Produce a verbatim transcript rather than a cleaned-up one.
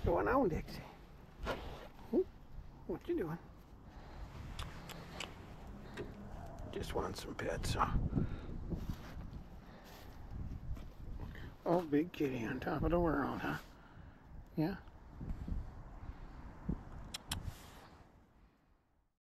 going on, Dixie? Ooh, what you doing? Just want some pets, huh? Oh, big kitty on top of the world, huh? Yeah.